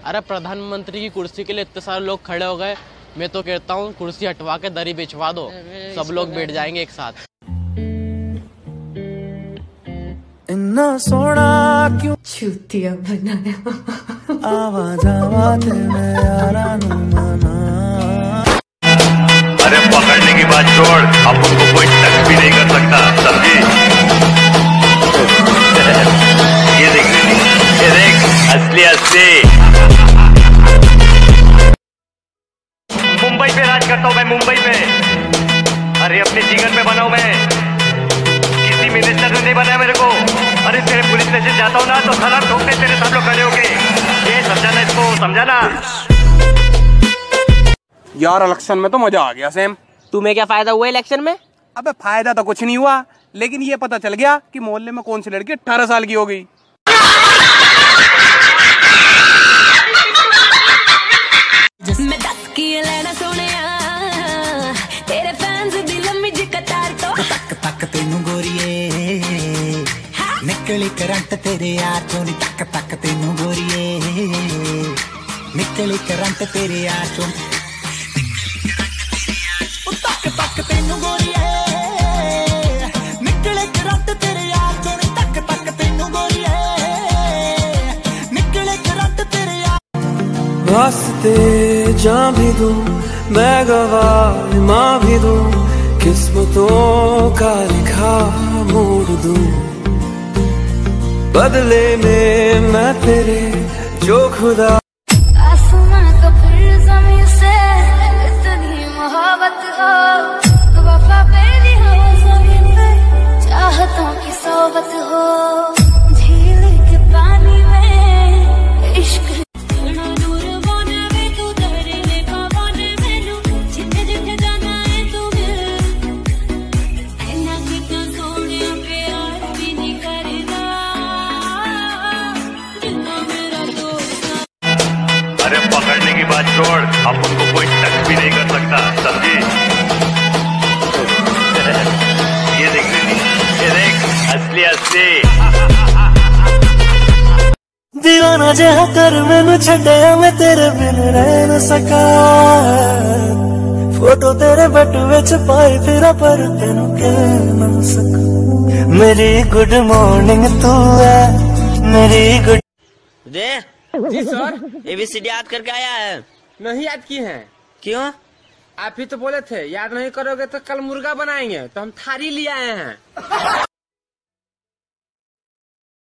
अरे प्रधानमंत्री की कुर्सी के लिए इतने सारे लोग खड़े हो गए, मैं तो कहता हूँ कुर्सी हटवा के दरी बिछवा दो, सब लोग बैठ जाएंगे एक साथ। इन्ना सोना क्यों चूतिया बनाया आवाज आवाज में यारा मना। अरे पकड़ने की बात छोड़, अब उनको कोई टच भी नहीं कर सकता, समझी? ये देख असली असली मुंबई पे राज करता हूँ मैं, मुंबई पे। अरे अपने जीवन में बनाऊं मैं, किसी मिनिस्टर ने नहीं बनाया मेरे को। अरे तेरे पुलिस स्टेशन जाता हूँ ना तो सलाम ठोकते तेरे सब लोग खड़े होके। ये समझाना इसको, समझाना। यार इलेक्शन में तो मजा आ गया सेम। तुम्हें क्या फायदा हुआ इलेक्शन में? अबे फायदा तो कुछ नहीं हुआ, लेकिन ये पता चल गया कि मोहल्ले में कौन सी लड़की 18 साल की हो गई। मैं दस की लेना सोनिया तेरे फैंस दी लम्मी जी कतार तो तक तक तेनू गोरिए निकली करंट तेरे यार चोनी, तक तक तेनू गोरिए निकली करंट तेरे यार चोनी, तक तक तेनू गोरिए निकले करंट तेरे यार चोनी, तक तक तेनू गोरिए निकले करंट तेरे यार। वास्ते जान भी दूं मैं, गवाह माँ भी दूं, किस्मतों का लिखा मोड़ दूं, बदले में मैं तेरे जो खुदा। आसमां तो फिर ज़मीन से इतनी मोहब्बत हो, तो वफा मेरी हो ज़मीन पे, चाहतों की सोबत हो, झील के पानी में इश्क। अरे पकड़ने की बात छोड़, अब उनको कोई टच भी नहीं कर सकता, समझी? ये देख असली असली दीवाना जहा कर मैनू छड्या, मैं तेरे बिन रह न सका, फोटो तेरे बटुए च पाई फिरा पर तेनू कह न सका। मेरी गुड मॉर्निंग तू है मेरी गुड। जी सर, ABCD याद करके आया है? नहीं याद की है। क्यों? आप ही तो बोले थे याद नहीं करोगे तो कल मुर्गा बनाएंगे, तो हम थाली ले आए हैं।